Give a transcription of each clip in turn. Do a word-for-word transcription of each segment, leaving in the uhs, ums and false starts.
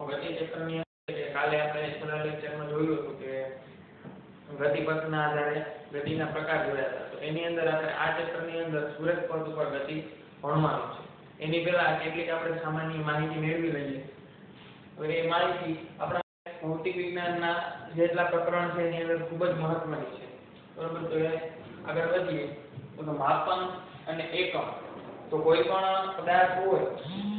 ગતિ ચક્રની અંદર કાલે આપણે છેલ્લા લેક્ચરમાં જોયું હતું કે ગતિપથના આધારે ગતિના પ્રકાર જોયા હતા. તો એની અંદર આપણે આ ચક્રની અંદર સુરેખ પથ ઉપર ગતિ ભણવાનું છે. એની પહેલા કેટલીક આપણે સામાન્ય માહિતી મેળવી લઈએ. હવે એ માહિતી આપણા ભૌતિક વિજ્ઞાનના જેટલા પ્રકરણ છે એની અંદર ખૂબ જ મહત્વની છે. બરોબર. તો એ આગળ વધીએ તો માપન અને એકમ. તો કોઈ પણ પદાર્થ હોય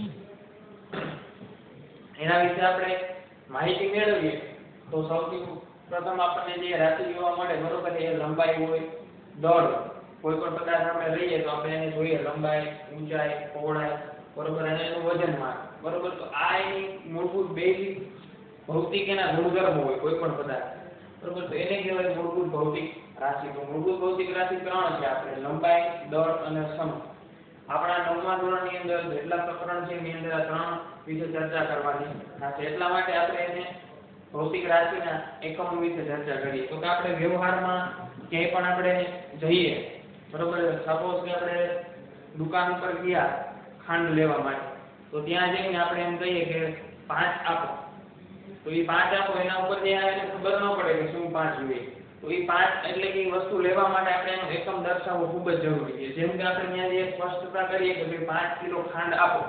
એના વિશે આપણે માહિતી મેળવીએ તો સૌથી પ્રથમ આપણને જે રાશિ જોવા મળે, બરોબર, એ લંબાઈ હોય, દળ. કોઈ પણ પદાર્થ આપણે લઈએ તો આપણે એને જોઈએ લંબાઈ, ઊંચાઈ, પહોળાઈ, બરોબર, અને એનું વજનમાન, બરોબર. તો આ એની મૂળભૂત બેઝિક ભૌતિક એના ગુણધર્મો હોય કોઈ પણ પદાર્થ, બરોબર. તો એને કહેવાય મૂળભૂત ભૌતિક રાશિ. તો મૂળભૂત ભૌતિક રાશિ ત્રણ છે આપણે: લંબાઈ, દળ અને સમય. આપણા નવમા ધોરણની અંદર જેટલા પ્રકરણ છે એની અંદર આ ત્રણ વિશે ચર્ચા કરવાની છે. એટલા માટે આપણે એને ભૌતિક રાશિના એકમો વિશે ચર્ચા કરીએ. તો કે આપણે વ્યવહારમાં ક્યાંય પણ આપણે જઈએ, બરોબર, સપોઝ કે આપણે દુકાન ઉપર ગયા ખાંડ લેવા માટે, તો ત્યાં જઈને આપણે એમ કહીએ કે પાંચ આપો. તો એ પાંચ આપો એના ઉપર જે આવે એને ખબર ન પડે કે શું પાંચ જોઈએ. તો એ પાંચ એટલે કે વસ્તુ લેવા માટે આપણે એનો એકમ દર્શાવવો ખૂબ જ જરૂરી છે. જેમ કે આપણે ત્યાં જે સ્પષ્ટતા કરીએ કે ભાઈ પાંચ કિલો ખાંડ આપો,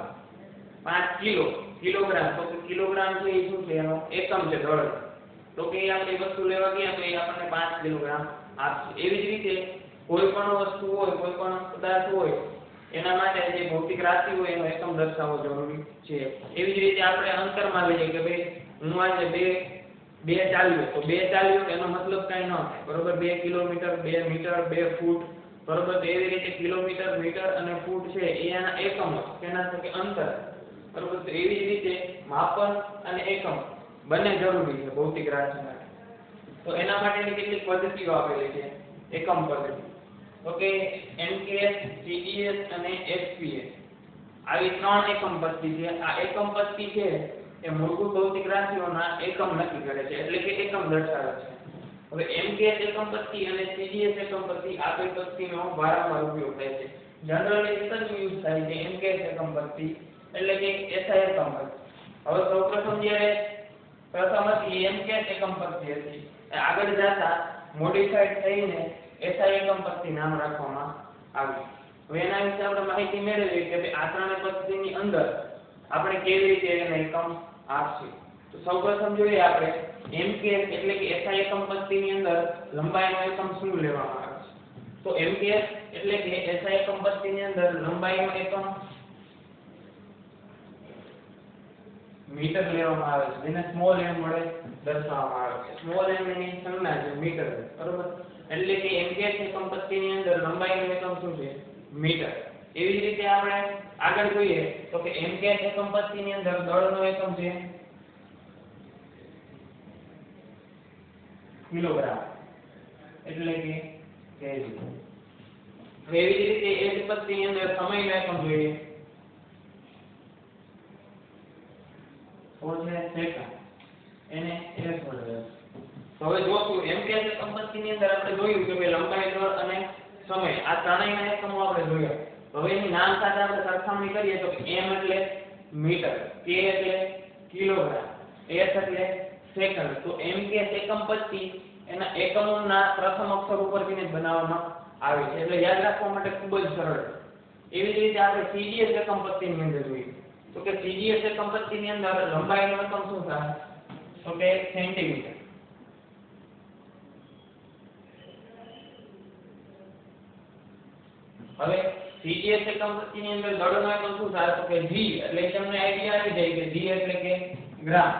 પાંચ કિલો, કિલોગ્રામ, તો કિલોગ્રામ છે એ શું છે, એનો એકમ છે, દળ. તો કે આપણે વસ્તુ લેવા ગયા તો એ આપણને પાંચ કિલોગ્રામ આપશે. એવી જ રીતે કોઈ પણ વસ્તુ હોય, કોઈ પણ પદાર્થ હોય, એના માટે જે ભૌતિક રાશિ હોય એનો એકમ દર્શાવવો જરૂરી છે. એવી જ રીતે આપણે અંતરમાં લઈએ કે ભાઈ હું આજે બે બે ચાલ્યો, તો બે ચાલ્યો એનો મતલબ કઈ ન થાય, બરોબર. બે કિલોમીટર, બે મીટર, બે ફૂટ, બરોબર. તો એવી રીતે કિલોમીટર, મીટર અને ફૂટ છે એ એના એકમો, કેના છે કે અંતર, બરોબર. તો એવી જ રીતે માપન અને એકમ બંને જરૂરી છે ભૌતિક રાશિ માટે. તો એના માટેની કેટલીક પદ્ધતિઓ આપેલી છે એકમ પદ્ધતિ. તો કે એમકેએસ, સીજીએસ અને એસપીએસ આવી ત્રણ એકમ પદ્ધતિ છે. આ એકમ પદ્ધતિ છે એ મૂળભૂત ભૌતિક રાશિઓના એકમ નક્કી કરે છે, એટલે કે એકમ દર્શાવે છે. હવે એમકેએસ એકમ પદ્ધતિ અને સીજીએસ એકમ પદ્ધતિ આ બે પદ્ધતિનો વારંવાર ઉપયોગ થાય છે. જનરલી એક જ યુઝ થાય છે એમકેએસ એકમ પદ્ધતિ, એટલે કે એસઆઈ એકમ પદ્ધતિ. હવે સૌપ્રથમ જ્યારે પ્રથમ હતી એમકેએસ એકમ પદ્ધતિ હતી, આગળ જતા મોડિફાઈડ થઈને એસઆઈ એકમ પદ્ધતિ નામ રાખવામાં આવ્યું. હવે એના વિશે આપણે માહિતી મેળવીએ કે ભાઈ આ ત્રણેય પદ્ધતિની અંદર આપણે કેવી રીતે એને એકમ આપશે. તો સૌપ્રથમ જોઈએ આપણે એમકેએસ એટલે કે એસઆઈ એકમ પદ્ધતિની અંદર લંબાઈનો એકમ શું લેવામાં આવે છે. તો એમકેએસ એટલે કે એસઆઈ એકમ પદ્ધતિની અંદર લંબાઈનો એકમ મીટર લેવામાં આવે છે, જેને સ્મોલ એમ વડે દર્શાવવામાં આવે છે. સ્મોલ એમ એની સંજ્ઞા છે મીટર, બરોબર. એટલે કે એમકેએસ એકમ પદ્ધતિની અંદર લંબાઈનો એકમ શું છે, મીટર. એવી જ રીતે આપણે આગળ જોઈએ તો કે એમકેએસ એકમ પદ્ધતિની અંદર દળનો એકમ છે કિલોગ્રામ, એટલે કે કેજી. એવી જ રીતે એ જ પદ્ધતિની અંદર સમયનો એકમ જોઈએ તો છે સેકન્ડ, એને એસ વડે. તો હવે જોશું એમકેએસ એકમ પદ્ધતિની અંદર આપણે જોયું કે ભાઈ લંબાઈ, દળ અને સમય આ ત્રણેયના એકમો આપણે જોયા. હવે એની નામ સાથે આપણે સરખામણી કરીએ તો એમ એટલે મીટર, કે એટલે કિલોગ્રામ, એસ એટલે સેકન્ડ. તો એમકેએસ એકમ પદ્ધતિ એના એકમોના પ્રથમ અક્ષર ઉપરથી જ બનાવવામાં આવે છે, એટલે યાદ રાખવા માટે ખૂબ જ સરળ. એવી જ રીતે આપણે સીજીએસ એકમ પદ્ધતિની અંદર જોઈએ તો કે સીજીએસ એકમ પદ્ધતિની અંદર લંબાઈનો એકમ શું થાય તો કે સેન્ટીમીટર. હવે સીજીએસ એકમ પદ્ધતિની અંદર દળનો એકમ શું થાય તો કે જી, એટલે તમને આઈડિયા આવી જાય કે જી એટલે કે ગ્રામ.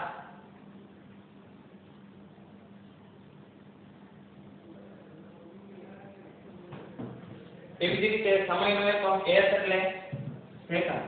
એવી જ રીતે સમયનો એકમ એસ એટલે સેકન્ડ.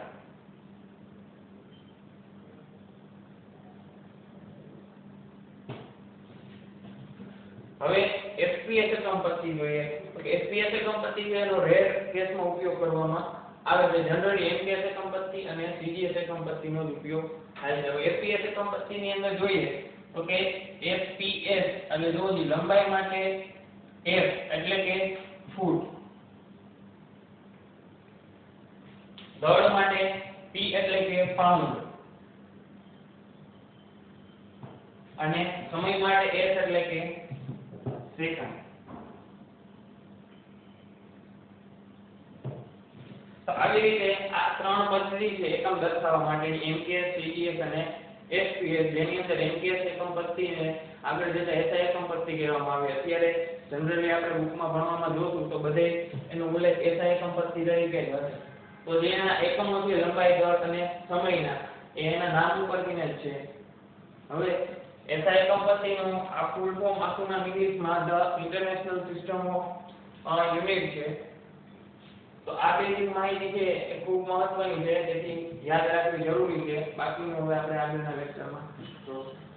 હવે એસપીએસ એકમ પદ્ધતિ જોઈએ તો કે એસપીએસ એકમ પદ્ધતિ એનો રેર કેસમાં ઉપયોગ કરવામાં આવે છે. જનરલી એમકેએસ એકમ પદ્ધતિ અને સીજીએસ એકમ પદ્ધતિનો ઉપયોગ થાય છે. હવે એસપીએસ એકમ પદ્ધતિની અંદર જોઈએ તો કે એસપીએસ એટલે જો લંબાઈ માટે એફ એટલે કે ફૂટ, દળ માટે પી એટલે કે પાઉન્ડ, અને સમય માટે s એટલે કે સેકન્ડ. તો આવી રીતે આ ત્રણ પદ્ધતિ છે એકમ દર્શાવવા માટેની mks cgs અને sps, જેની અંદર mks એકમ પદ્ધતિને આગળ જતા એસઆઈ એકમ પદ્ધતિ કહેવામાં આવે. અત્યારે જનરલી આપણે બુકમાં ભણવામાં જોશું તો બધે એનો ઉલ્લેખ એસઆઈ એકમ પદ્ધતિ તરીકે જ હશે. તો જેના એકમો છે લંબાઈ, દર અને સમયના એ એના નામ ઉપરથી જ છે. હવે એસઆઈ એકમ પદ્ધતિનું આ ફૂલ ફોર્મ આખું નામ ઇંગ્લિશમાં the international system of unit છે. તો આ બેઝિક માહિતી છે એ ખૂબ મહત્વની છે, તેથી યાદ રાખવી જરૂરી છે. બાકીનું હવે આપણે આગળના લેક્ચરમાં જોઈશું.